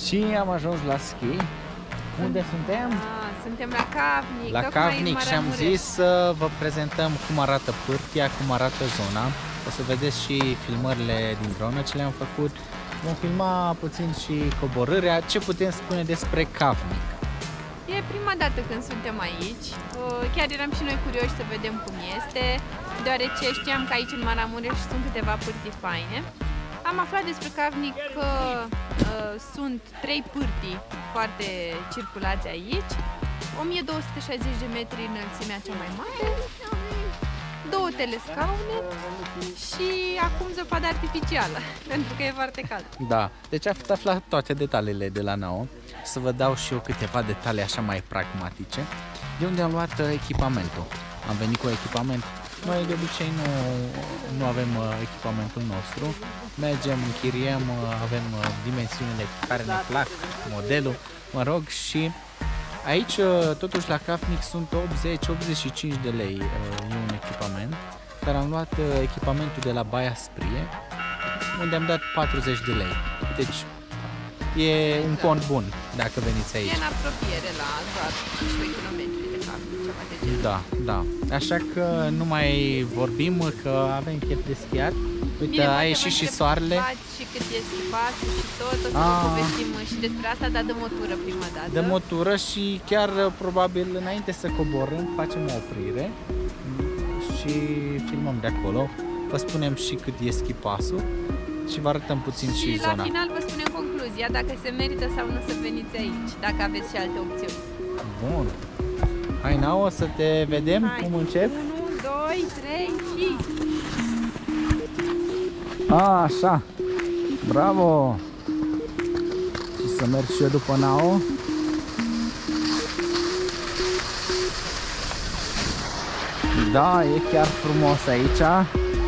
Și am ajuns la schi. Unde suntem? Suntem la Cavnic. La Cavnic și am zis să vă prezentăm cum arată pârtia, cum arată zona. O să vedeți și filmările din dronă ce le-am făcut. Vom filma puțin și coborârea. Ce putem spune despre Cavnic? E prima dată când suntem aici. Chiar eram și noi curioși să vedem cum este, deoarece știam că aici în Maramureș sunt câteva pârtii faine. Am aflat despre Cavnic că sunt 3 pârtii foarte circulate aici, 1260 de metri înălțimea cea mai mare, 2 telescaune și acum zăpadă artificială, pentru că e foarte cald. Da, deci ați aflat toate detaliile de la NAO. Să vă dau și eu câteva detalii așa mai pragmatice. De unde am luat echipamentul? Am venit cu echipament. Noi de obicei nu avem echipamentul nostru. Mergem, închiriem, avem dimensiunile care ne plac, modelul, mă rog, și aici totuși la Cavnic sunt 80-85 de lei e un echipament, dar am luat echipamentul de la Baia Sprie, unde am dat 40 de lei. Deci e un cont bun dacă veniți aici. E în apropiere la doar 15 km de Cavnic, ceva de genul. Da, da. Așa că nu mai vorbim că avem chef de schiat. Uite, bine, a ieșit și soarele. Și cât e schipatul și tot, o să vă povestim și despre asta, dar de motură prima dată. De motură și chiar probabil înainte să coborâm facem o oprire și filmăm de acolo. Vă spunem și cât e schipasul și vă arătăm puțin și zona. Și la final vă spunem concluzia, dacă se merită sau nu să veniți aici, dacă aveți și alte opțiuni. Bun. Hai, Nao, să te vedem. Hai. Cum încep? 1, 2, 3 și... Așa. Bravo! Și să merg și eu după Nao. Da, e chiar frumos aici.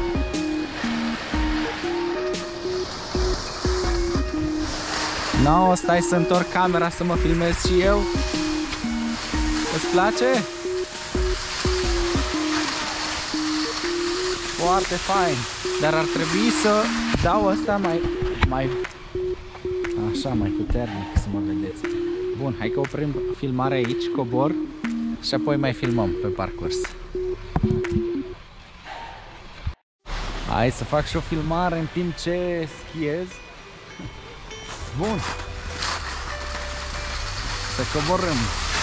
Nao, stai să întorc camera să mă filmez și eu. Îți place? Foarte fain. Dar ar trebui să dau asta mai așa, mai puternic, să mă vedeți. Bun, hai că oprim filmarea aici, cobor și apoi mai filmăm pe parcurs. Hai să fac și o filmare în timp ce schiez. Bun. Să coborâm.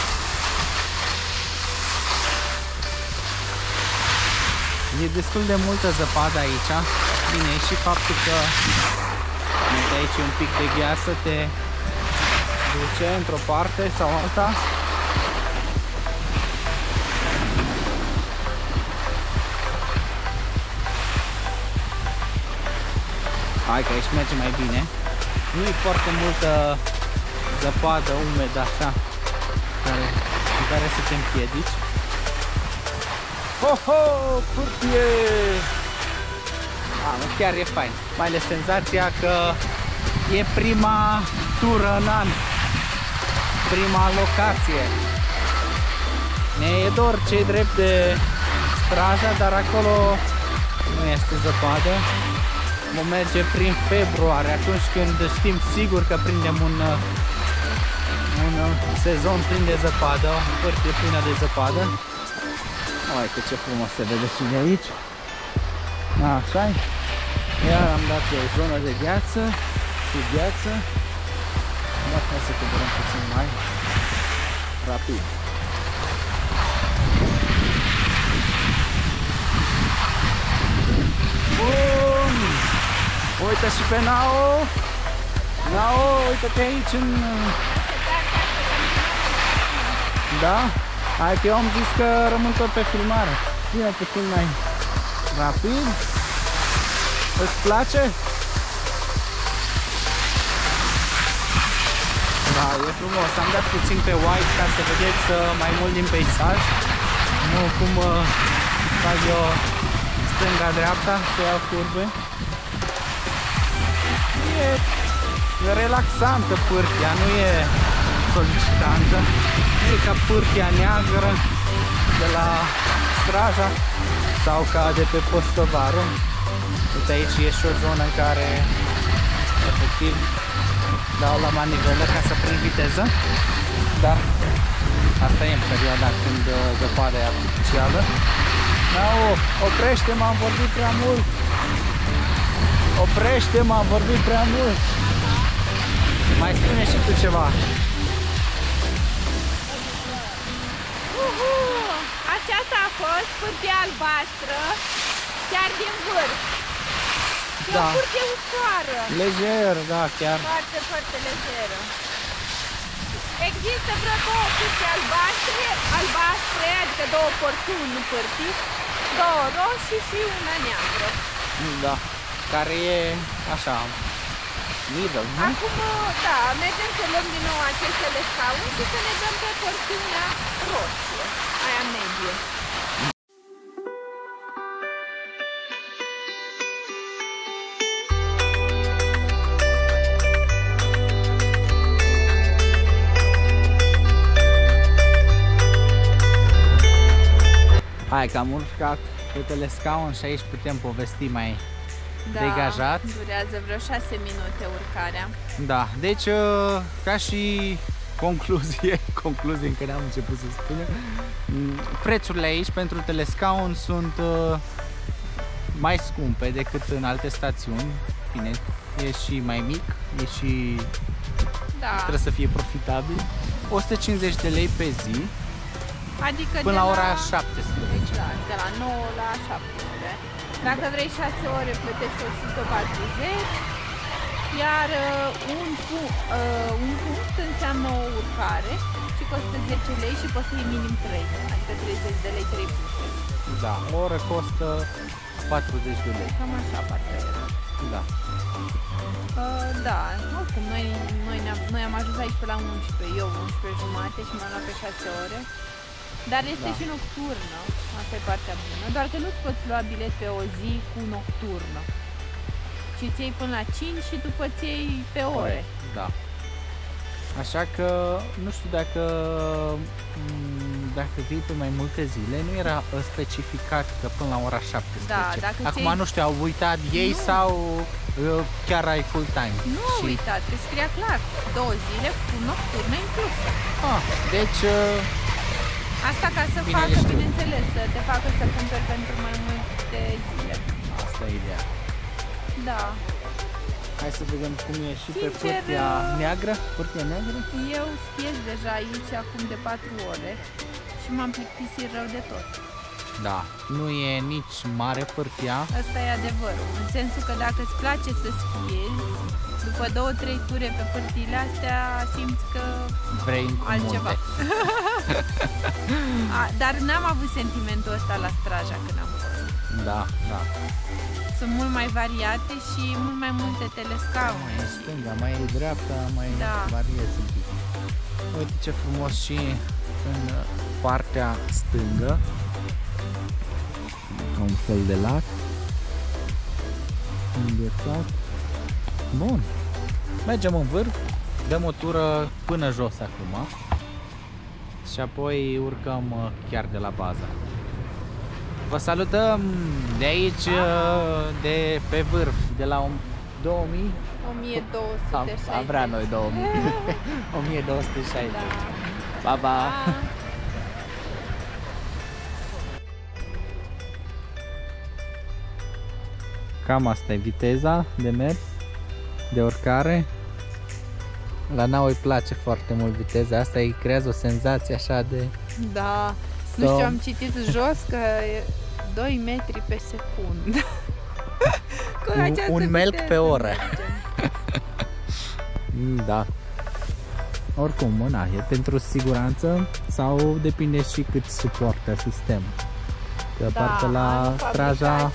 E destul de multă zăpadă aici. Bine, e și faptul că de aici un pic de gheață te duce într-o parte sau alta. Hai că aici merge mai bine. Nu e foarte multă zăpadă umedă așa în care să te împiedici. Ho-ho! Pârtie! Chiar e fain. Mai ales senzația că e prima tură în an. Prima locație. Ne e dor ce-i drept de Straja, dar acolo nu este zăpadă. Vom merge prin februarie, atunci când știm sigur că prindem un sezon plin de zăpadă, o pârtie plină de zăpadă. Uite că ce frumos se vede și de aici. Așa-i. Iar am dat o zonă de gheață și gheață. Hai să coborăm puțin mai rapid. Bun! Uite și pe Nao! Nao, uite-te aici în... Da? Hai că eu am zis că rămân tot pe filmare. Bine, puțin mai rapid. Îți place? Da, e frumos. Am dat puțin pe wide ca să vedeți mai mult din peisaj. Nu cum fac eu stânga-dreapta, să iau curbe. E relaxantă pârtia, nu e solicitantă. Nu e ca pârtia neagră de la Straja sau ca de pe Postovaru. Uite, aici e și o zonă în care efectiv dau la manivelă ca să prind viteză, dar asta e în perioada când zăpada e artificială. Oprește-mă, am vorbit prea mult! Oprește-mă, am vorbit prea mult! Mai spune și tu ceva! Aceasta a fost pârtia albastră, chiar din vârf. E Da. o pârtie ușoară. Lejer, da, chiar. Foarte, foarte lejeră. Există vreo două pârtii albastre, adică două porțiuni, nu pârtii, două roșii și una neagră. Da, care e așa, middle, nu? Acum, da, mergem să luăm din nou acestele scaune și să ne dăm pe porțiunea roșie, aia medie. Hai că am urcat pe telescaun și aici putem povesti mai degajat. Durează vreo 6 minute urcarea. Da, deci ca și concluzie încă n-am început să spunem, prețurile aici pentru telescaun sunt mai scumpe decât în alte stațiuni. Bine, e și mai mic, e și trebuie să fie profitabil. 150 de lei pe zi. Adică până la ora 17. Da, de la 9 la 17. Dacă vrei 6 ore plătești 140, iar un punct înseamnă o urcare și costă 10 lei și poți să iei minim 3, adică 30 de lei 3 puncte. Da, o oră costă 40 de lei. Cam așa parcă era. Da. Da, oricum, noi am ajuns aici pe la 11, eu 11 jumate și m-am luat pe 6 ore. Dar este și nocturnă, asta e partea bună, doar că nu-ți poți lua bilet pe o zi cu nocturnă, ci îți iei până la 5 și după îți iei pe ore. Da. Așa că nu știu dacă vii pe mai multe zile, nu era specificat că până la ora 17. Da, dacă acum nu știu, au uitat ei sau chiar ai full time? Nu au uitat, că scria clar, 2 zile cu nocturnă inclusă. Deci... Asta ca să facă, bineînțeles, să te facă să cumperi pentru mai multe zile. Asta e ideea. Da. Hai să vedem cum e și pe pârtia neagră. Pârtia neagră? Eu schiez deja aici acum de 4 ore și m-am plictisit rău de tot. Da, nu e nici mare pârtia. Asta e adevărul, în sensul că dacă îți place să schiezi, după 2-3 ture pe pârtiile astea simți că vrei altceva. Dar n-am avut sentimentul ăsta la Straja când am fost. Da, da. Sunt mult mai variate și mult mai multe telescaune. Mai în stânga, mai în dreapta, mai variezi un pic. Uite ce frumos și în partea stângă. Un fel de lac. Înghețat. Bun. Mergem în vârf, dăm o tură până jos acum și apoi urcăm chiar de la bază. Vă salutăm de aici, de pe vârf, de la 2000? 1260. Am vrea noi 2000. 1260. Da. Pa, pa! Cam asta e viteza de mers, de urcare. La Nao îi place foarte mult viteza asta, îi creează o senzație așa de... Da, nu știu, am citit jos că e 2 metri pe secundă. Un melc pe oră. Da. Oricum, na, e pentru siguranță sau depinde și cât suportă sistemul. Că parcă la Straja...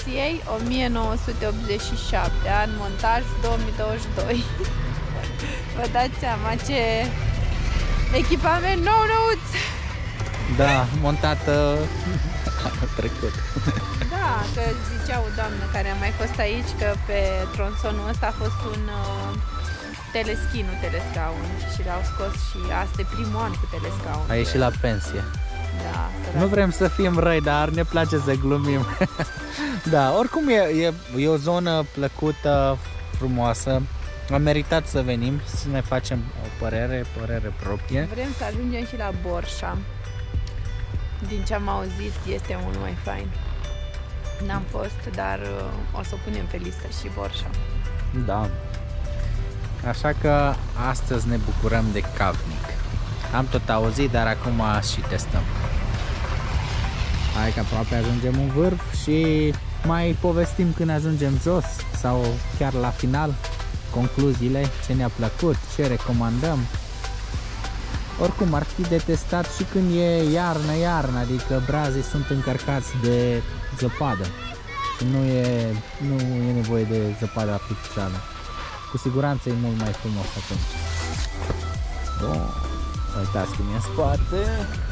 1987, an montaj 2022. Vă dați seama ce echipament nou-nouț! Da, montată anul trecut. Da, că zicea o doamnă care a mai fost aici că pe tronsonul ăsta a fost un teleschi, nu telescaun, și l-au scos și asta e primul an cu telescaun. A ieșit la pensie. Da, nu vrem să fim răi, dar ne place să glumim. Da, oricum e o zonă plăcută, frumoasă. A meritat să venim, să ne facem o părere proprie. Vrem să ajungem și la Borșa. Din ce am auzit, este mult mai fain. N-am fost, dar o să punem pe listă și Borșa. Da. Așa că astăzi ne bucurăm de Cavnic. Am tot auzit, dar acum și testăm. Hai că aproape ajungem în vârf și mai povestim când ajungem jos sau chiar la final concluziile, ce ne-a plăcut, ce recomandăm. Oricum ar fi de testat și când e iarnă, adică brazii sunt încărcați de zăpadă și nu e nevoie de zăpadă artificială. Cu siguranță e mult mai frumos atunci. Bun. Uitați cum e în spate.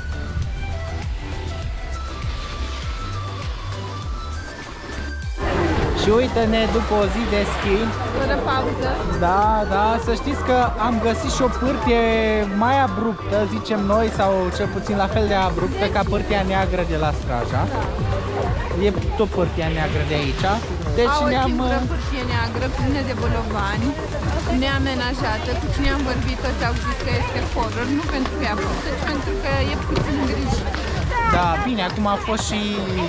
Și uite-ne după o zi de schi. Fără pauză. Da, să știți că am găsit și o pârtie mai abruptă, zicem noi, sau cel puțin la fel de abruptă ca pârtia neagră de la Straja. E tot pârtia neagră de aici. Deci Au o ne-am... singură pârtie neagră, plină de bolovani, neamenajată. Cu cine am vorbit, toți au zis că este horror, nu pentru că e abruptă, ci pentru că e puțin îngrijit. Da, bine, acum a fost și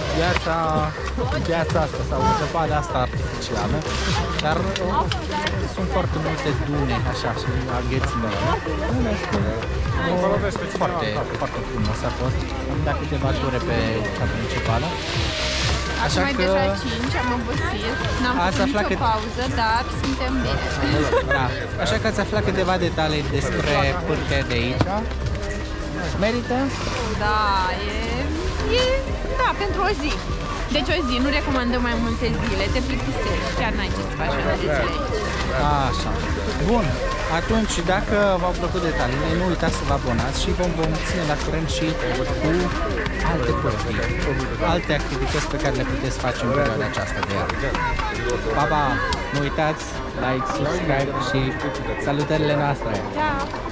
viața asta sau zăpada asta artificială, dar sunt foarte multe dune, așa, și aghețimele. Foarte frumos a fost. Am dat câteva ture pe cea principală. Așa că... deja 5, am obosit, n-am făcut nicio pauză, dar suntem bine. Da. Așa că ați aflat câteva detalii despre pârtea de aici. Merită? Da, da, pentru o zi. Deci o zi, nu recomandăm mai multe zile, te plictisești, chiar n-ai ce să faci mai multe zile aici. Așa. Bun, atunci dacă v-au plăcut detaliile, nu uitați să vă abonați și vom ține la curent și cu alte părți, alte activități pe care le puteți face în perioada aceasta de iarnă. Pa, pa! Nu uitați, like, subscribe și salutările noastre! Ciao!